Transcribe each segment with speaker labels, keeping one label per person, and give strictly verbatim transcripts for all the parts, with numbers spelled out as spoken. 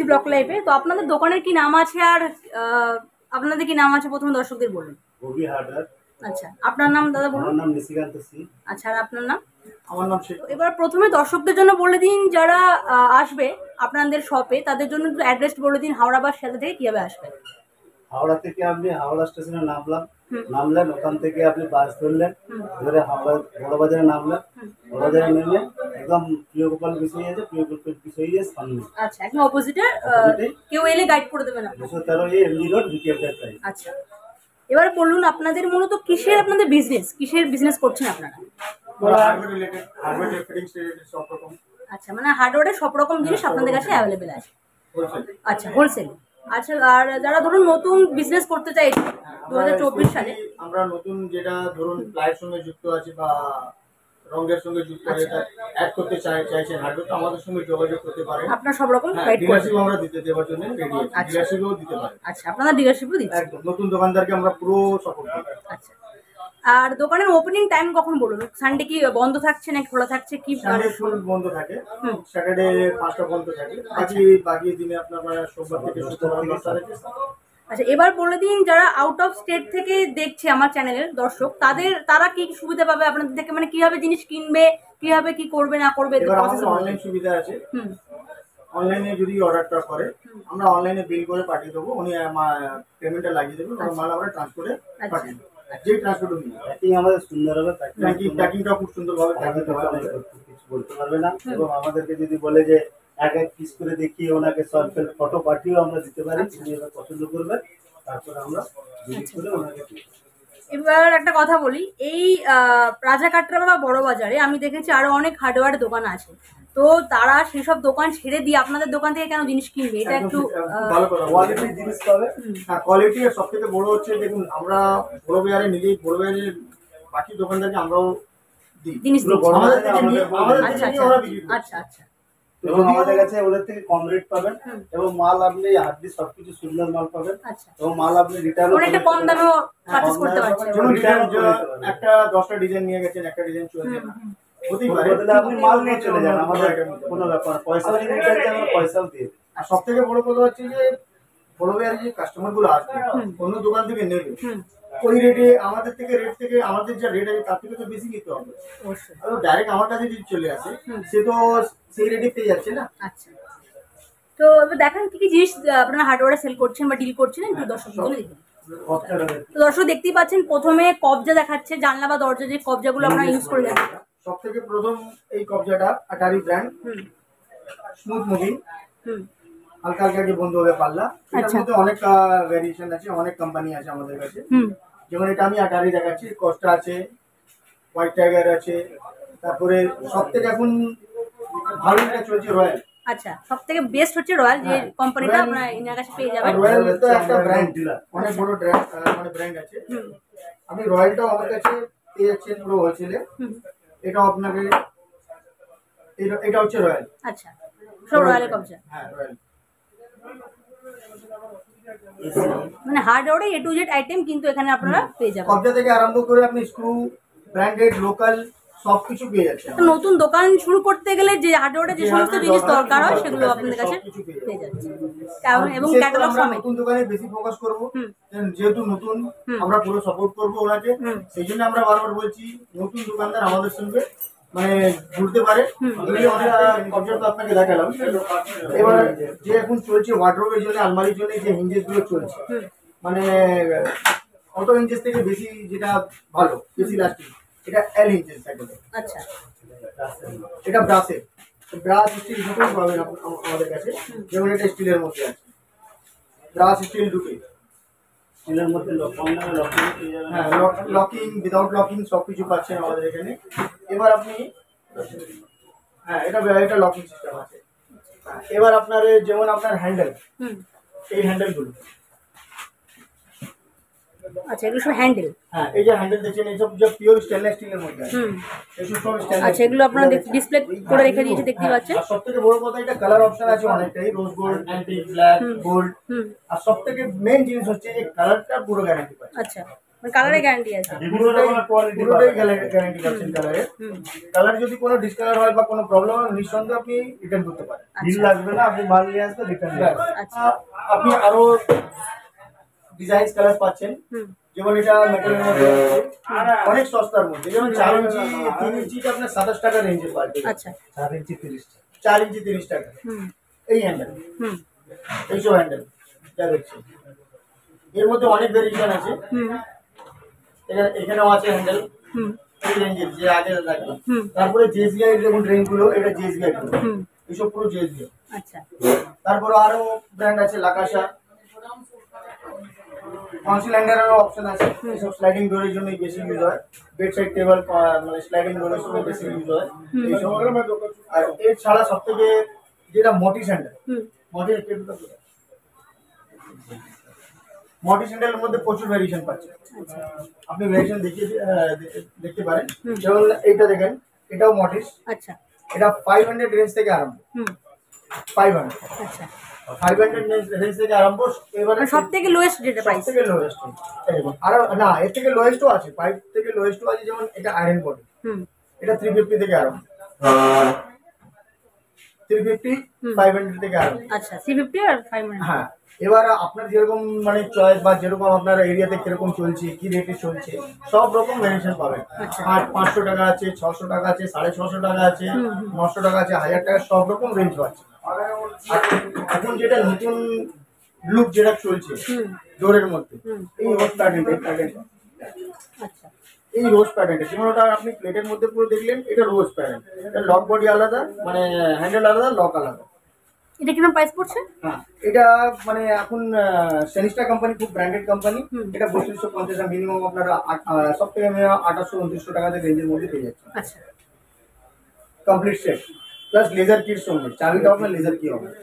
Speaker 1: Block লাইভে। তো আপনাদের দোকানের কি নাম আছে আর আপনাদের কি নাম আছে প্রথমে দর্শকদের বলুন।
Speaker 2: রবি হার্ডওয়্যার।
Speaker 1: আচ্ছা, আপনার নাম দাদা বলুন।
Speaker 2: আমার নাম নিশিকান্ত সি।
Speaker 1: আচ্ছা, আর আপনার নাম?
Speaker 2: আমার নাম শেখ।
Speaker 1: এবার প্রথমে দর্শকদের জন্য বলে দিন যারা আসবে আপনাদের শপে, তাদের জন্য একটু অ্যাড্রেস বলে দিন, হাওড়া বা শিয়ালদা থেকে কিভাবে আসবে।
Speaker 2: হাওড়া থেকে আপনি হাওড়া স্টেশনে নামলাম, নামলেন ওখান থেকে আপনি বাস ধরলেন, ধরে হাওড়া বড়বাজারে নামলেন, বড়বাজারে নেমে একদম প্রিয় গোপাল বিষয় আছে, প্রিয় গোপাল বিষয় আছে সামনে।
Speaker 1: আচ্ছা, একদম অপোজিটে কেউ এলে গাইড করে দেবেন আপনি।
Speaker 2: দুশো তেরো এ এমজি রোড দ্বিতীয় প্রাইস।
Speaker 1: আচ্ছা, এবার বলুন আপনাদের মূলত কিসের আপনাদের বিজনেস, কিসের বিজনেস করছেন আপনারা?
Speaker 2: Hardware related, hardware technics related সব রকম।
Speaker 1: আচ্ছা, মানে হার্ডওয়্যারের সব রকম জিনিস আপনাদের কাছে অ্যাভেলেবেল আছে। আচ্ছা, হোলসেল। আচ্ছা, আর যারা ধরুন নতুন বিজনেস করতে চাই দু হাজার চব্বিশ সালে,
Speaker 3: আমরা নতুন যেটা ধরুন প্লাইয়ের সঙ্গে যুক্ত আছে বা রঙের সঙ্গে যুক্ত আছে, অ্যাড করতে চাই চাইছেন হার্ডওয়্যার, তো আমাদের সঙ্গে যোগাযোগ করতে পারেন।
Speaker 1: আপনার সব রকম গাইড করে
Speaker 3: ডিলারশিপ আমরা দিতে দেওয়ার জন্য রেডি আছি, ডিলারশিপও দিতে পারেন।
Speaker 1: আচ্ছা, আপনারা ডিলারশিপও দিচ্ছেন
Speaker 3: একদম, নতুন দোকানদারকে আমরা পুরো সাপোর্ট করি।
Speaker 1: আচ্ছা, আর দোকানের ওপেনিং টাইম কখন বলুন? সানডে কি বন্ধ থাকছে না খোলা থাকছে? কি
Speaker 3: সানডে ফুল বন্ধ থাকে, স্যাটারডে পাঁচটা বন্ধ থাকে, বাকি বাকি দিনে আপনার সোমবার থেকে শুক্রবার দশটা থেকে।
Speaker 1: আচ্ছা, এবার বলে দিন যারা আউট অফ স্টেট থেকে দেখছে আমার চ্যানেলের দর্শক, তাদের তারা কি সুবিধা পাবে আপনাদের থেকে, মানে কিভাবে জিনিস কিনবে, কিভাবে কি করবে না করবে?
Speaker 3: এবার আমাদের অনলাইন সুবিধা আছে, অনলাইনে যদি অর্ডারটা করে আমরা অনলাইনে বিল করে পাঠিয়ে দেবো, উনি পেমেন্টটা লাগিয়ে দেবেন, মাল আমরা ট্রান্সপোর্টে পাঠিয়ে দেবো। যে ট্রান্সপোর্ট প্যাকিং আমাদের সুন্দর হবে, প্যাকিং প্যাকিংটা খুব সুন্দরভাবে পাঠাতে হবে, কিছু বলতে পারবে না। এবং আমাদেরকে যদি বলে যে এক এক পিস করে দেখিয়ে ওনাকে সলফেল ফটো পাঠিয়েও আমরা দিতে পারি, তিনি ওটা পছন্দ করবেন, তারপরে আমরা ভিজিট করে ওনাকে দিই।
Speaker 1: এবার একটা কথা বলি, এই রাজা কাটরা বা বড় বাজারে আমি দেখেছি আরো অনেক হার্ডওয়্যার দোকান আছে, তো তারা সেসব দোকান ছেড়ে দিয়ে আপনাদের দোকান থেকে কেন জিনিস কিনবে? এটা একটু
Speaker 3: ভালো কথা, কোয়ালিটির জিনিস পাবে। হ্যাঁ, কোয়ালিটি আর সব থেকে বড় হচ্ছে দেখুন, আমরা বড় বাজারে নিজেই বড় বাজারে বাকি দোকানদারকে আমরাও দিই
Speaker 1: জিনিস দিই।
Speaker 3: আচ্ছা
Speaker 1: আচ্ছা আচ্ছা,
Speaker 2: এবং আমাদের কাছে ওদের থেকে কম রেট পাবেন, এবং মাল আপনি হার্ডলি সবকিছু সুন্দর মাল পাবেন, এবং মাল আপনি রিটার্ন
Speaker 1: অনেকটা কম দামেও পারচেজ করতে পারছেন।
Speaker 3: যেমন একটা দশটা ডিজাইন নিয়ে গেছেন, একটা ডিজাইন চলছে না, হতেই পারে,
Speaker 2: আপনি মাল নিয়ে চলে যান, আমাদের কোনো ব্যাপার, পয়সা যদি রিটার্ন চান আমরা পয়সাও দিয়ে দিই।
Speaker 3: আর সব থেকে বড় কথা হচ্ছে যে বড় বাজারে যে কাস্টমার গুলো আসবে অন্য দোকান থেকে নেবে, ওই রেটে আমাদের থেকে রেট থেকে আমাদের যা রেট আছে তার থেকে তো বেশি নিতে হবে। আর ডাইরেক্ট আমার কাছে যদি চলে আসে সে তো সেই রেটে পেয়ে যাচ্ছে না।
Speaker 1: আচ্ছা, তো এবার দেখেন কি কি জিনিস আপনারা হার্ডওয়্যারে সেল করছেন বা ডিল করছেন, একটু দর্শকদের দেখুন। তো দর্শক দেখতেই পাচ্ছেন, প্রথমে কবজা দেখাচ্ছে, জানলা বা দরজা যে কবজাগুলো আপনারা ইউজ করে যান।
Speaker 3: সব থেকে প্রথম এই কবজাটা আটারি ব্র্যান্ড, স্মুথ মুভিং, হালকা হালকা যে বন্ধ হবে পাল্লা। এটার মধ্যে অনেক ভ্যারিয়েশন আছে, অনেক কোম্পানি আছে আমাদের কাছে। যেমন এটা আমি আটারি দেখাচ্ছি, কস্টা আছে, হোয়াইট টাইগার আছে, তারপরে সব থেকে এখন ভালো যেটা চলছে রয়্যাল।
Speaker 1: আচ্ছা, সব থেকে বেস্ট হচ্ছে রয়্যাল, যে কোম্পানিটা আপনারা এনার কাছে পেয়ে যাবেন।
Speaker 3: রয়্যাল তো একটা ব্র্যান্ড, অনেক বড় ব্র্যান্ড, মানে ব্র্যান্ড আছে। আপনি রয়্যালটাও আমার কাছে পেয়ে যাচ্ছেন পুরো হোলসেলে। এটাও আপনাকে, এটা হচ্ছে রয়্যাল।
Speaker 1: আচ্ছা, সব রয়্যালের কবজা।
Speaker 3: হ্যাঁ, রয়্যাল
Speaker 1: মানে হার্ডওয়্যারে এ টু জেড আইটেম কিন্তু এখানে আপনারা পেয়ে যাবেন।
Speaker 3: কবজা থেকে আরম্ভ করে আপনি স্ক্রু, ব্র্যান্ডেড, লোকাল সবকিছু পেয়ে যাচ্ছেন।
Speaker 1: নতুন দোকান শুরু করতে গেলে যে হার্ডওয়্যারে যে সমস্ত জিনিস দরকার হয় সেগুলো আপনাদের কাছে পেয়ে যাচ্ছে। কারণ এবং ক্যাটালগ সমেত
Speaker 3: নতুন দোকানে বেশি ফোকাস করব, যেহেতু নতুন আমরা পুরো সাপোর্ট করব ওনাকে। সেই জন্য আমরা বারবার বলছি নতুন দোকানদার আমাদের সঙ্গে মানে ঘুরতে পারে। কবজা তো আপনাকে দেখালাম। এবার যে এখন চলছে ওয়ার্ডরোবের জন্য, আলমারির জন্য যে হিঞ্জেস গুলো চলছে, মানে অটো হিঞ্জেস থেকে বেশি যেটা ভালো, বেশি লাস্টিং, এটা এল হিঞ্জেস থাকে।
Speaker 1: আচ্ছা,
Speaker 3: এটা ব্রাসের, ব্রাস স্টিল দুটোই পাবেন আমাদের কাছে। যেমন এটা স্টিলের মধ্যে আছে, ব্রাস স্টিল দুটোই
Speaker 2: স্টিলের মধ্যে লকিং,
Speaker 3: হ্যাঁ লকিং, উইদাউট লকিং সব কিছু পাচ্ছেন আমাদের এখানে। এবার আপনি, হ্যাঁ এটা এটা লকিং সিস্টেম আছে। এবার আপনার যেমন আপনার হ্যান্ডেল, এই হ্যান্ডেলগুলো,
Speaker 1: আচ্ছা এগুলো সব হ্যান্ডেল।
Speaker 3: হ্যাঁ, এই যে হ্যান্ডেল দেখছেন এইসব যে পিওর স্টেনলেস স্টিলের মধ্যে আছে। এইসব সব স্টেনলেস।
Speaker 1: আচ্ছা, এগুলো আপনারা ডিসপ্লে করে রেখে দিয়েছে, দেখতে পাচ্ছেন।
Speaker 3: আর সবথেকে বড় কথা, এটা কালার অপশন আছে অনেকটাই, rose gold, antique, black, gold. আর সবথেকে মেইন জিনিস হচ্ছে এই কালারটা পুরো গ্যারান্টি পাচ্ছে।
Speaker 1: আচ্ছা, কালারে গ্যারান্টি আছে।
Speaker 3: পুরোটাই পুরোটাই গ্যারান্টি পাচ্ছেন কালারের। কালার যদি কোনো ডিসকালার হয় বা কোনো প্রবলেম হয় নিঃসন্দেহে আপনি রিটার্ন করতে পারেন,
Speaker 2: বিল লাগবে না, আপনি মাল নিয়ে আসবেন রিটার্ন
Speaker 1: আচ্ছা।
Speaker 3: আপনি আরো ডিজাইন কালার পাচ্ছেন, যেমন এটা মেটালের মধ্যে অনেক সস্তার মধ্যে, যেমন চার ইঞ্চি তিন ইঞ্চিটা আপনার সাতাশ টাকা রেঞ্জে পাবেন।
Speaker 1: আচ্ছা,
Speaker 2: চার ইঞ্চি তিরিশ
Speaker 3: চার ইঞ্চি তিরিশ টাকা এই হ্যান্ডেল, এইসব হ্যান্ডেল যা দেখছি এর মধ্যে অনেক ভেরিয়েশন আছে। এখানে এখানেও আছে হ্যান্ডেল এই রেঞ্জের যে আগে দেখালাম। তারপরে জেসবিআই যেমন রেঞ্জ গুলো, এটা জেসবিআই এইসব পুরো জেসবিআই।
Speaker 1: আচ্ছা,
Speaker 3: তারপরে আরো ব্র্যান্ড আছে লাকাশা, কনসিল্যান্ডারেরও অপশন আছে। এসব স্লাইডিং ডোরের জন্য বেশি ইউজ হয়, বেড সাইড টেবিল মানে স্লাইডিং ডোরের জন্য বেশি ইউজ হয় এইসব। আর এর ছাড়া সব থেকে যেটা মটি স্যান্ডেল, মটি মটি স্যান্ডেলের মধ্যে প্রচুর ভেরিয়েশন পাচ্ছে। আপনি ভেরিয়েশন দেখিয়ে দেখতে পারেন, যেমন এইটা দেখেন, এটাও মটিস।
Speaker 1: আচ্ছা,
Speaker 3: এটা ফাইভ হান্ড্রেড রেঞ্জ থেকে আরম্ভ, ফাইভ হান্ড্রেড
Speaker 1: আচ্ছা,
Speaker 3: ফাইভ হান্ড্রেড রেঞ্জ থেকে আরম্ভ। এবারে
Speaker 1: সব থেকে লোয়েস্ট যেটা প্রাইস,
Speaker 3: থেকে লোয়েস্ট আর না, এর থেকে লোয়েস্টও আছে, ফাইভ থেকে লোয়েস্টও আছে। যেমন এটা আয়রন বডি, এটা থ্রি ফিফটি থেকে আরম্ভ, থ্রি ফিফটি ফাইভ হান্ড্রেড থেকে আরম্ভ।
Speaker 1: আচ্ছা, থ্রি ফিফটি আর ফাইভ হান্ড্রেড।
Speaker 3: হ্যাঁ, এবার আপনার যেরকম মানে চয়েস বা যেরকম আপনার এরিয়াতে কিরকম চলছে, কি রেটে চলছে, সব রকম ভেরিয়েশন পাবেন। আর পাঁচশো টাকা আছে, ছশো টাকা আছে, সাড়ে ছশো টাকা আছে, নশো টাকা আছে, হাজার টাকা, সব রকম রেঞ্জ পাচ্ছে। এখন যেটা নতুন লুক যেটা চলছে ডোরের মধ্যে, এই রোজ প্যাটার্ন,
Speaker 1: আচ্ছা,
Speaker 3: এই রোজ প্যাটার্নটা যেমন ওটা আপনি প্লেটের মধ্যে পুরো দেখলেন, এটা রোজ প্যাটার্ন। এটা লক বডি আলাদা, মানে হ্যান্ডেল আলাদা, লক আলাদা।
Speaker 1: এটা কিরকম প্রাইস পড়ছে?
Speaker 3: হ্যাঁ, এটা মানে এখন সেনিস্টা কোম্পানি খুব ব্র্যান্ডেড কোম্পানি। এটা বত্রিশশো পঞ্চাশ, মিনিমাম আপনারা সব থেকে আঠাশশো উনত্রিশশো টাকাতে রেঞ্জের মধ্যে পেয়ে যাচ্ছে।
Speaker 1: আচ্ছা,
Speaker 3: complete set plus laser kit সঙ্গে, চাবিটা আপনার লেজার কি হবে।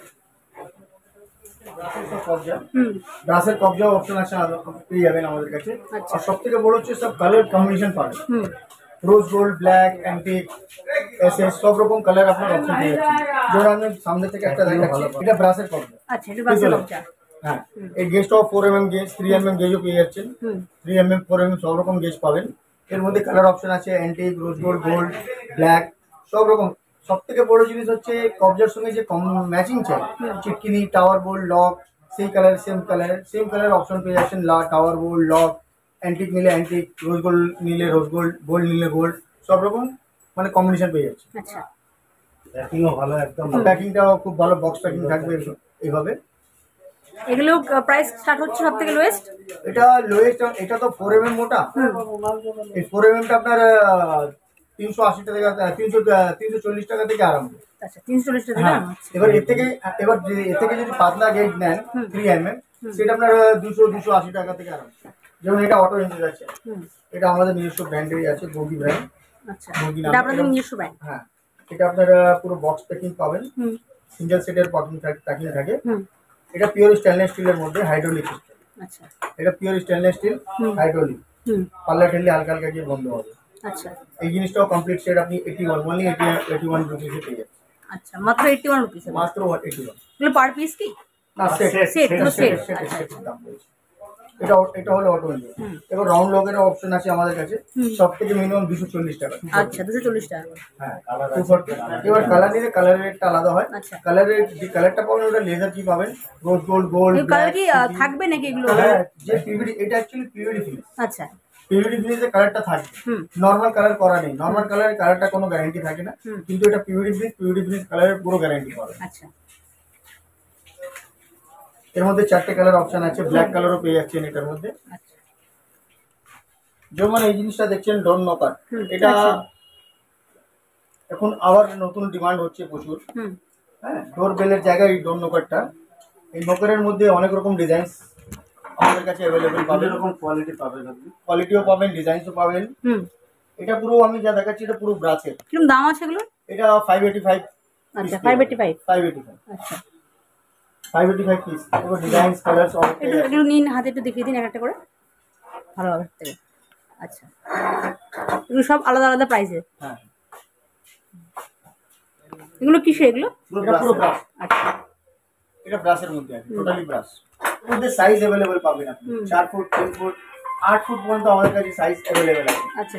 Speaker 3: ব্রাসের কবজা অপশন আছে, পেয়ে যাবেন আমাদের কাছে। আর সব থেকে বড় হচ্ছে সব কালার কম্বিনেশন পাবেন, rose gold, black, antique, SS, সব রকম কালার আপনার অপশন পেয়ে যাচ্ছে। যেমন আমি সামনে থেকে একটা দেখাচ্ছি, এটা ব্রাসের কবজা।
Speaker 1: আচ্ছা, এটা ব্রাসের কবজা।
Speaker 3: হ্যাঁ, এই গেজটাও four M M gauge, three M M গেজও পেয়ে যাচ্ছেন, three M M four M M সব রকম গেজ পাবেন। এর মধ্যে কালার অপশন আছে antique, rose gold, gold, black, সব রকম। সব থেকে বড় জিনিস হচ্ছে কবজার সঙ্গে যে ম্যাচিং চাই, চিটকিনি, টাওয়ার বোল্ট, লক, সেই colour same colour same colour option পেয়ে যাচ্ছেন। লা টাওয়ার বোল্ট, লক, অ্যান্টিক নিলে অ্যান্টিক, রোজ গোল্ড নিলে রোজ গোল্ড, গোল্ড নিলে গোল্ড, সব রকম মানে কম্বিনেশন পেয়ে যাচ্ছে।
Speaker 1: আচ্ছা,
Speaker 2: প্যাকিংও ভালো, একদম
Speaker 3: প্যাকিংটাও খুব ভালো, বক্স প্যাকিং থাকবে এইভাবে।
Speaker 1: এগুলো প্রাইস স্টার্ট হচ্ছে সব থেকে লোয়েস্ট।
Speaker 3: এটা লোয়েস্ট, এটা তো ফোর এম এম মোটা, এই ফোর এম এমটা আপনার তিনশো আশি টাকা, তিনশো তিনশো চল্লিশ টাকা থেকে আরম্ভ।
Speaker 1: আচ্ছা, তিনশো চল্লিশ টাকা।
Speaker 3: হ্যাঁ, এবার এর থেকে এবার এর থেকে যদি পাতলা গেজ নেন থ্রি এম এম, সেটা আপনার দুশো দুশো আশি টাকা থেকে আরম্ভ। যেমন এটা অটো ইঞ্জিন আছে, এটা আমাদের নিজস্ব ব্র্যান্ডেরই আছে, বগি ব্র্যান্ড।
Speaker 1: আচ্ছা,
Speaker 3: বগি
Speaker 1: এটা আপনাদের নিজস্ব ব্র্যান্ড।
Speaker 3: হ্যাঁ, এটা আপনারা পুরো বক্স প্যাকিং পাবেন, সিঙ্গেল সেটের প্যাকিং প্যাকিং থাকে। এটা পিওর স্টেনলেস স্টিলের মধ্যে হাইড্রোলিক সিস্টেম।
Speaker 1: আচ্ছা,
Speaker 3: এটা পিওর স্টেনলেস স্টিল, হাইড্রোলিক, পাল্লা ঠেললে হালকা হালকা গিয়ে বন্ধ হবে।
Speaker 1: আচ্ছা,
Speaker 3: এই জিনিসটাও কমপ্লিট সেট আপনি eighty one only eighty one রুপিসে পেয়ে যাচ্ছেন।
Speaker 1: আচ্ছা, মাত্র এইটি ওয়ান রুপিস।
Speaker 3: মাত্র এইটি ওয়ান।
Speaker 1: এগুলো পার পিস কি?
Speaker 3: না, সেট
Speaker 1: সেট, পুরো সেট।
Speaker 3: সেট দাম বলছি। এটা এটা হলো অটো ইঞ্জিন। এবার রাউন্ড লকের অপশন আছে আমাদের কাছে, সব থেকে মিনিমাম দুশো চল্লিশ টাকা।
Speaker 1: আচ্ছা, দুশো চল্লিশ টাকা।
Speaker 3: হ্যাঁ, টু ফোরটি। এবার কালার নিলে কালারের রেটটা আলাদা হয়।
Speaker 1: আচ্ছা,
Speaker 3: কালারের যে কালারটা পাবেন ওটা লেজার কি পাবেন, রোজ গোল্ড, গোল্ড,
Speaker 1: এই কালার কি আহ, থাকবে নাকি এগুলো?
Speaker 3: হ্যাঁ, যে পিভিডি, এটা অ্যাকচুয়ালি পিভিডি ফিনিশ।
Speaker 1: আচ্ছা,
Speaker 3: পিভিডি ফিনিশে কালারটা থাকে, নরমাল কালার করা নেই। নরমাল কালারের কালারটা কোনো গ্যারান্টি থাকে না, কিন্তু এটা পিভিডি ফিনিশ, পিভিডি ফিনিশ কালারের পুরো গ্যারান্টি পাবে।
Speaker 1: আচ্ছা,
Speaker 3: এর মধ্যে চারটে কালার অপশন আছে, ব্ল্যাক কালারও পেয়ে যাচ্ছেন এটার মধ্যে।
Speaker 1: আচ্ছা,
Speaker 3: যেমন এই জিনিসটা দেখছেন ডোর নকার, এটা এখন আবার নতুন ডিমান্ড হচ্ছে প্রচুর। হ্যাঁ, ডোর বেলের জায়গায় এই ডোর নকারটা, এই নকারের মধ্যে অনেক রকম ডিজাইন আমাদের কাছে অ্যাভেলেবেল পাবেন,
Speaker 2: এরকম কোয়ালিটি পাবেন আপনি,
Speaker 3: কোয়ালিটিও পাবেন, ডিজাইনসও পাবেন। এটা পুরো আমি যা দেখাচ্ছি এটা পুরো ব্রাসের।
Speaker 1: কিরকম দাম আছে এগুলো?
Speaker 3: এটা ফাইভ এইটি ফাইভ।
Speaker 1: আচ্ছা, five eighty five.
Speaker 3: Five eighty five.
Speaker 1: আচ্ছা,
Speaker 3: ফাইভ এইটি ফাইভ পিস। এবার ডিজাইনস, কালারস অনেক।
Speaker 1: একটু এগুলো নিন, হাতে একটু দেখিয়ে দিন এক একটা করে, ভালো হবে থেকে। আচ্ছা, এগুলো সব আলাদা আলাদা প্রাইসে?
Speaker 3: হ্যাঁ,
Speaker 1: এগুলো কিসে এগুলো?
Speaker 3: এটা পুরো ব্রাশ।
Speaker 1: আচ্ছা,
Speaker 3: এটা ব্রাশের মধ্যে আছে, টোটালি ব্রাশ। এর মধ্যে সাইজ अवेलेबल পাবেন আপনি, চার ফুট, তিন ফুট, আট ফুট পর্যন্ত আমাদের কাছে সাইজ অ্যাভেলেবেল আছে।
Speaker 1: আচ্ছা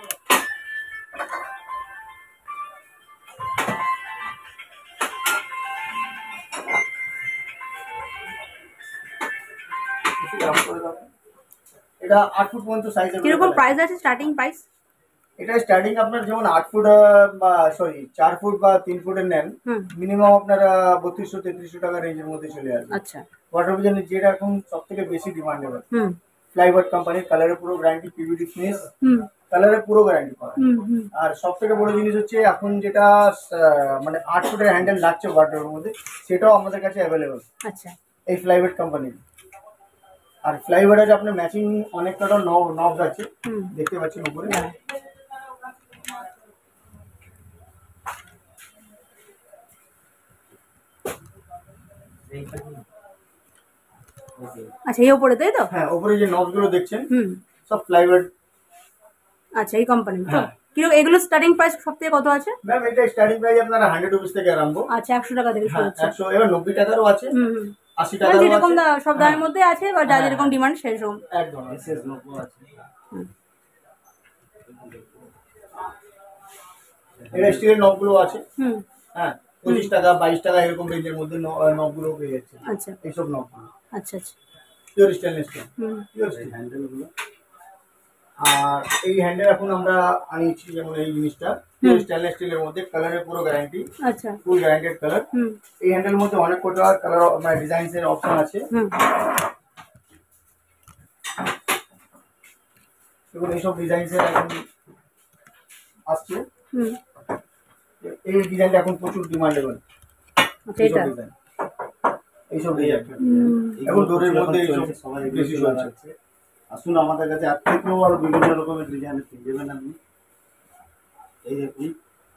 Speaker 3: এটা আট ফুট পর্যন্ত সাইজ
Speaker 1: কিরকম প্রাইস আছে, স্টার্টিং প্রাইস?
Speaker 3: এটা স্টার্টিং আপনার যেমন আট ফুট বা সরি চার ফুট বা তিন ফুটের নেন, মিনিমাম আপনার বত্রিশশো তেত্রিশশো টাকা রেঞ্জের মধ্যে চলে আসবে।
Speaker 1: আচ্ছা,
Speaker 3: ওয়াটারপ্রুফ যেটা এখন সব থেকে বেশি ডিমান্ডেবল, ফ্লাইবোর্ড কোম্পানির, কালারের পুরো গ্যারান্টি, পিভিডি ফিনিশ, কালারের পুরো গ্যারান্টি পাওয়া। আর সব থেকে বড় জিনিস হচ্ছে এখন যেটা মানে আট ফুটের হ্যান্ডেল লাগছে ওয়াটারের মধ্যে, সেটাও আমাদের কাছে অ্যাভেলেবল।
Speaker 1: আচ্ছা, এই
Speaker 3: ফ্লাইবোর্ড কোম্পানির। আর ফ্লাইবোর্ডে আপনার ম্যাচিং অনেক কটা নব আছে, দেখতে পাচ্ছেন উপরে।
Speaker 1: আচ্ছা, এই উপরে তাই তো?
Speaker 3: হ্যাঁ, উপরে যে নবগুলো দেখছেন সব ফ্লাইবোর্ড।
Speaker 1: আচ্ছা, এই কোম্পানি তো? কিরকম এগুলো স্টার্টিং প্রাইস সব থেকে কত আছে?
Speaker 3: ম্যাম এটা স্টার্টিং প্রাইস আপনার একশো রুপিস থেকে আরম্ভ।
Speaker 1: আচ্ছা, একশো টাকা থেকে শুরু হচ্ছে।
Speaker 3: একশো, এবার নব্বই টাকারও আছে, আশি টাকারও আছে,
Speaker 1: যেরকম সব দামের মধ্যে আছে বা যার যেরকম ডিমান্ড সেরকম।
Speaker 3: একদম এসএস নব্বই আছে। এটা স্টিলের নবগুলো আছে। হুম, হ্যাঁ, পঁচিশ টাকা বাইশ টাকা এরকম রেঞ্জের মধ্যে নবগুলো পেয়ে যাচ্ছে।
Speaker 1: আচ্ছা,
Speaker 3: এইসব নবগুলো।
Speaker 1: আচ্ছা আচ্ছা,
Speaker 3: পিওর স্টেনলেস স্টিল। হুম, পিওর স্টিল হ্যান্ডেলগুলো। আর এই হ্যান্ডেল এখন আমরা আনিয়েছি, যেমন এই জিনিসটা পিওর স্টেনলেস স্টিলের মধ্যে, কালারের পুরো গ্যারান্টি। আচ্ছা, ফুল গ্যারান্টেড কালার। এই হ্যান্ডেলের মধ্যে অনেক কটা কালার মানে ডিজাইনস এর অপশন আছে। দেখুন এইসব ডিজাইনস এর এখন আসছে। এই ডিজাইনটা এখন প্রচুর ডিমান্ডেবল। এইসব ডিজাইন, এইসব ডিজাইন এখন ডোরের মধ্যে এইসব সবাই বেশি চলছে।
Speaker 2: আসুন আমাদের কাছে আর থেকেও আরো বিভিন্ন রকমের ডিজাইন পেয়ে যাবেন আপনি। এই দেখুন,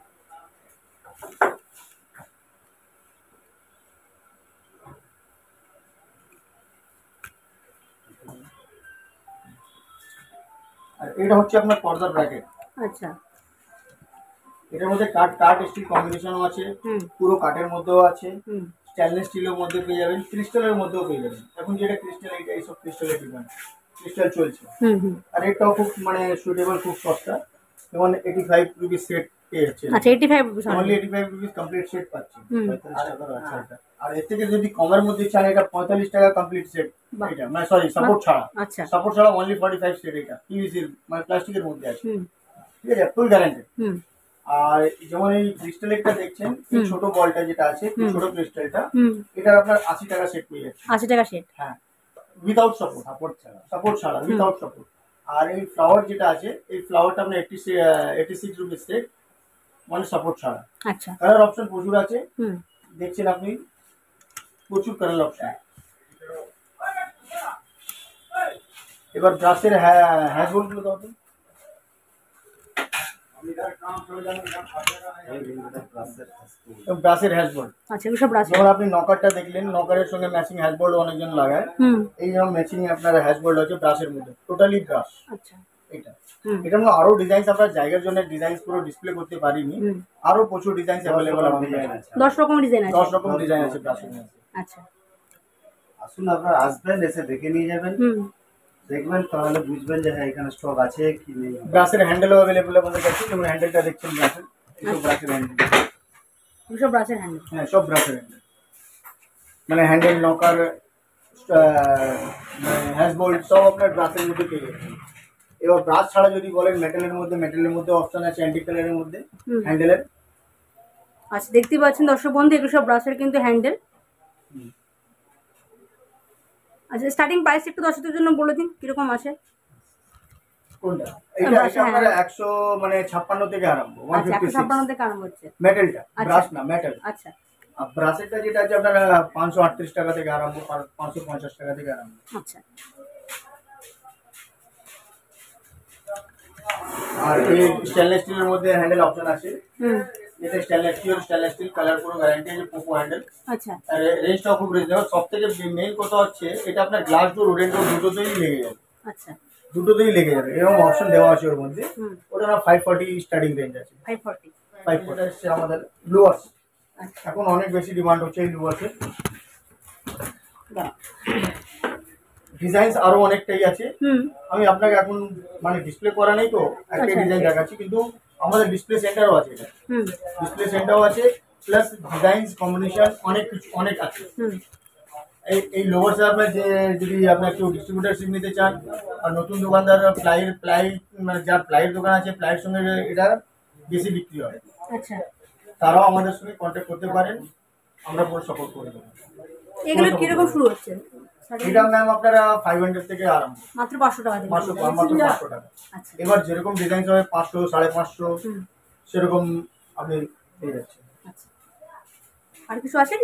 Speaker 3: আর এটা হচ্ছে আপনার পর্দার ব্র্যাকেট।
Speaker 1: আচ্ছা,
Speaker 3: এটার মধ্যে কাঠ কাঠ স্টিল কম্বিনেশনও আছে, পুরো কাঠের মধ্যেও আছে, স্টেনলেস স্টিলের মধ্যে পেয়ে যাবেন, ক্রিস্টালের মধ্যেও পেয়ে যাবেন। এখন যেটা ক্রিস্টাল, এটা এইসব ক্রিস্টালের ডিমান্ড, ক্রিস্টাল চলছে। আর এটাও খুব মানে সুইটেবল, খুব সস্তা, যেমন এইটি ফাইভ রুপিস সেট পেয়ে যাচ্ছে।
Speaker 1: আচ্ছা, eighty five rupees,
Speaker 3: only eighty five rupees complete set পাচ্ছি। আর এর থেকে যদি কমের মধ্যে চান, এটা পঁয়তাল্লিশ টাকা কমপ্লিট সেট। এটা মানে সরি সাপোর্ট ছাড়া। আচ্ছা, সাপোর্ট ছাড়া অনলি ফর্টি ফাইভ সেট। এটা পিভিসির মানে প্লাস্টিকের মধ্যে আছে, ঠিক আছে, ফুল গ্যারান্টি। আর যেমন এই ক্রিস্টালেরটা দেখছেন, এই ছোট বলটা যেটা আছে, ছোট ক্রিস্টালটা, এটা আপনার আশি টাকা সেট পেয়ে যাচ্ছে।
Speaker 1: আশি টাকা সেট,
Speaker 3: হ্যাঁ, উইদাউট সাপোর্ট, সাপোর্ট ছাড়া, সাপোর্ট ছাড়া উইদাউট সাপোর্ট। আর এই ফ্লাওয়ার যেটা আছে, এই ফ্লাওয়ারটা আপনার eighty eighty six rupees set, মানে সাপোর্ট ছাড়া।
Speaker 1: আচ্ছা,
Speaker 3: কালার অপশন প্রচুর আছে, দেখছেন আপনি, প্রচুর কালার অপশন। এবার ব্রাশের হ্যাজবোল্ড গুলো দাও তো। ব্রাশের হ্যাজবোল্ড,
Speaker 1: আচ্ছা, এগুলো সব ব্রাশ।
Speaker 3: যেমন আপনি নকারটা দেখলেন, নকারের সঙ্গে ম্যাচিং হ্যাজবোল্ড অনেকজন লাগায়। এই যেমন ম্যাচিং আপনার হ্যাজবোল্ড আছে ব্রাশের মধ্যে, টোটালি ব্রাশ। আচ্ছা, এটা এটার মধ্যে আরো ডিজাইন, আমরা জায়গার জন্য ডিজাইন পুরো ডিসপ্লে করতে পারিনি, আরো প্রচুর ডিজাইন অ্যাভেলেবল আমাদের কাছে।
Speaker 1: দশ রকম ডিজাইন আছে,
Speaker 3: দশ রকম ডিজাইন আছে ব্রাশের মধ্যে।
Speaker 1: আচ্ছা,
Speaker 2: আসুন আপনারা আসবেন, এসে দেখে নিয়ে যাবেন, দেখবেন, তাহলে বুঝবেন যে হ্যাঁ এখানে স্টক আছে কি নেই।
Speaker 3: ব্রাশের হ্যান্ডেলও অ্যাভেলেবল আমাদের কাছে, যেমন হ্যান্ডেলটা দেখছেন ব্রাশের, এইসব ব্রাশের হ্যান্ডেল,
Speaker 1: সব ব্রাশের হ্যান্ডেল।
Speaker 3: হ্যাঁ, সব ব্রাশের হ্যান্ডেল, মানে হ্যান্ডেল, নকার, হ্যাজবোল্ড সব আপনার ব্রাশের মধ্যে পেয়ে যাচ্ছেন। এবার ব্রাশ ছাড়া যদি বলেন, মেটালের মধ্যে, মেটালের মধ্যে অপশন আছে, অ্যান্টি কালারের মধ্যে হ্যান্ডেলের।
Speaker 1: আচ্ছা, দেখতে পাচ্ছেন দর্শক বন্ধু, এগুলো সব ব্রাশের কিন্তু হ্যান্ডেল। আচ্ছা, স্টার্টিং প্রাইস একটু দর্শকদের জন্য বলে দিন কিরকম আছে।
Speaker 3: কোনটা? এটা এটা আপনার একশো মানে ছাপ্পান্ন থেকে আরম্ভ,
Speaker 1: একশো ছাপ্পান্ন থেকে আরম্ভ হচ্ছে
Speaker 3: মেটালটা, ব্রাশ না মেটাল।
Speaker 1: আচ্ছা,
Speaker 3: আর ব্রাশেরটা যেটা আছে আপনার পাঁচশো আটত্রিশ টাকা থেকে আরম্ভ, পাঁচশো পঞ্চাশ টাকা থেকে আরম্ভ।
Speaker 1: আচ্ছা,
Speaker 3: আর এই স্টেনলেস স্টিলের মধ্যে হ্যান্ডেল অপশন আছে। হুম, এটা stainless steel, stainless steel, colour পুরো গ্যারান্টি আছে, পোকো হ্যান্ডেল। আচ্ছা, আর রেঞ্জটাও খুব রিজনেবল। সবথেকে মেইন কথা হচ্ছে এটা আপনার গ্লাস ডোর, উডেন ডোর দুটোতেই লেগে যাবে। আচ্ছা, দুটোতেই লেগে যাবে, এরকম অপশন দেওয়া আছে ওর মধ্যে। ওটা না ফাইভ ফর্টি স্টার্টিং রেঞ্জ আছে। ফাইভ ফর্টি ফাইভ ফর্টি হচ্ছে আমাদের লুয়ার্স। এখন অনেক বেশি ডিমান্ড হচ্ছে এই লুয়ার্সের। ডিজাইন আরো অনেকটাই আছে।
Speaker 1: হুম
Speaker 3: আমি আপনাকে এখন মানে ডিসপ্লে করা নেই তো একটা
Speaker 1: আচ্ছা।
Speaker 3: ডিজাইন দেখাচ্ছি, কিন্তু আমাদের ডিসপ্লে সেন্টারও আছে, এটা
Speaker 1: হুম
Speaker 3: ডিসপ্লে সেন্টারও আছে, প্লাস ডিজাইন কম্বিনেশন অনেক কিছু অনেক আছে।
Speaker 1: হুম
Speaker 3: এই এই লোভার আপনার যে যদি আপনার কেউ ডিস্ট্রিবিউটারশিপ নিতে চান, আর নতুন দোকানদার প্লাই প্লাই মানে যার প্লাইয়ের দোকান আছে, প্লাইয়ের সঙ্গে এটা বেশি বিক্রি হয়,
Speaker 1: আচ্ছা।
Speaker 3: তারাও আমাদের সঙ্গে কন্ট্যাক্ট করতে পারেন, আমরা পুরো সাপোর্ট করে দেবো।
Speaker 1: এগুলো কিরকম শুরু হচ্ছে?
Speaker 3: এটা ম্যাম আপনারা ফাইভ হান্ড্রেড থেকে আরম্ভ,
Speaker 1: মাত্র পাঁচশো টাকা থেকে?
Speaker 3: পাঁচশো মাত্র পাঁচশো টাকা।
Speaker 1: আচ্ছা।
Speaker 3: এবার যেরকম ডিজাইন হবে পাঁচশো সাড়ে পাঁচশো
Speaker 1: হুম
Speaker 3: সেরকম আপনি পেয়ে যাচ্ছেন।
Speaker 1: আচ্ছা, আর কিছু আসেনি?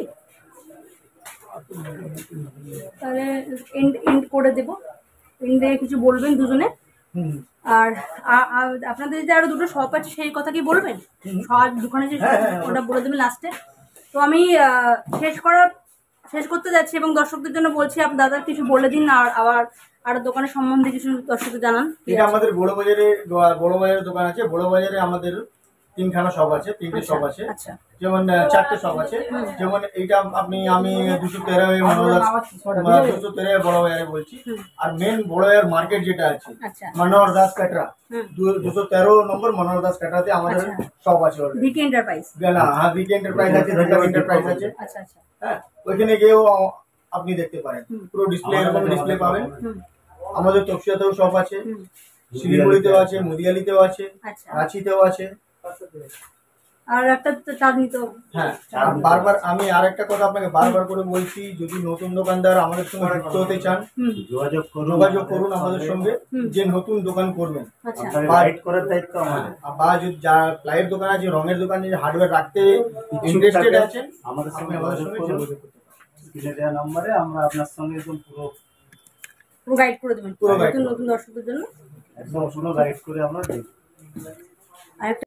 Speaker 1: তাহলে এন্ড এন্ড করে দেবো, এন্ডে কিছু বলবেন দুজনে।
Speaker 3: হুম
Speaker 1: আর আ- আ- আপনাদের যে আরো দুটো শপ আছে সেই কথা কি বলবেন? সব দোকানে যে
Speaker 3: হ্যাঁ, হ্যাঁ,
Speaker 1: ওটা বলে দেবেন লাস্টে। তো আমি আহ, শেষ করার শেষ করতে যাচ্ছি এবং দর্শকদের জন্য বলছি, আপনি দাদার কিছু বলে দিন আর আবার আর দোকানের সম্বন্ধে কিছু দর্শকদের জানান।
Speaker 3: এটা আমাদের বড় বাজারে বড় বাজারের দোকান আছে। বড় বাজারে আমাদের তিনখানা শপ আছে, তিনটে শপ আছে,
Speaker 1: আচ্ছা
Speaker 3: যেমন আহ, চারটে শপ আছে। যেমন এইটা আপনি আমি দুশো তেরো দুশো তেরো বড় বাজারে বলছি। আর মেন বড় বাজার মার্কেট যেটা আছে
Speaker 1: আচ্ছা
Speaker 3: মনোহর দাস কাটরা,
Speaker 1: হুম
Speaker 3: দুশো তেরো নম্বর মনোহর দাস কাটরাতে আমাদের
Speaker 1: আচ্ছা।
Speaker 3: শপ আছে already।
Speaker 1: ভিকি এন্টারপ্রাইজ।
Speaker 3: না, হ্যাঁ ভিকি এন্টারপ্রাইজ আছে, ভিকি এন্টারপ্রাইজ আছে।
Speaker 1: আচ্ছা আচ্ছা
Speaker 3: হ্যাঁ, ওইখানে গিয়েও আপনি দেখতে পারেন,
Speaker 1: হুম।
Speaker 3: পুরো ডিসপ্লে এরকম ডিসপ্লে পাবেন।
Speaker 1: হুম
Speaker 3: আমাদের তপসিয়াতেও শপ আছে,
Speaker 1: হুম
Speaker 3: শিলিগুড়িতেও আছে, মুদিয়ালিতেও আছে,
Speaker 1: আচ্ছা।
Speaker 3: রাঁচিতেও আছে।
Speaker 1: আর একটা তো চাঁদনি তো।
Speaker 3: হ্যাঁ, আর বারবার আমি আর একটা কথা আপনাকে বারবার করে বলছি, যদি নতুন দোকানদার আমাদের সঙ্গে যুক্ত হতে চান,
Speaker 1: হুম
Speaker 2: যোগাযোগ করুন,
Speaker 3: যোগাযোগ করুন আমাদের সঙ্গে।
Speaker 1: হুম।
Speaker 3: যে নতুন দোকান করবেন
Speaker 1: আচ্ছা
Speaker 2: আপনাকে গাইড করার দায়িত্ব আমাদের।
Speaker 3: বা যদি যা প্লাইয়ের দোকান আছে, রঙের দোকান আছে, হার্ডওয়্যার রাখতে ইন্টারেস্টেড আছেন,
Speaker 2: আমাদের
Speaker 3: আপনি
Speaker 2: সঙ্গে
Speaker 3: আমাদের
Speaker 2: যোগাযোগ
Speaker 3: সঙ্গে
Speaker 2: করুন।
Speaker 3: যোগাযোগ করতে পারেন।
Speaker 2: স্ক্রিনে দেওয়া নম্বরে আমরা আপনার সঙ্গে একদম পুরো
Speaker 1: পুরো গাইড করে দেবেন
Speaker 3: পুরো guide
Speaker 1: নতুন
Speaker 3: করে
Speaker 1: নতুন দর্শকদের জন্য।
Speaker 2: একদম পুরো গাইড করে আমরা দিই।
Speaker 1: আর একটা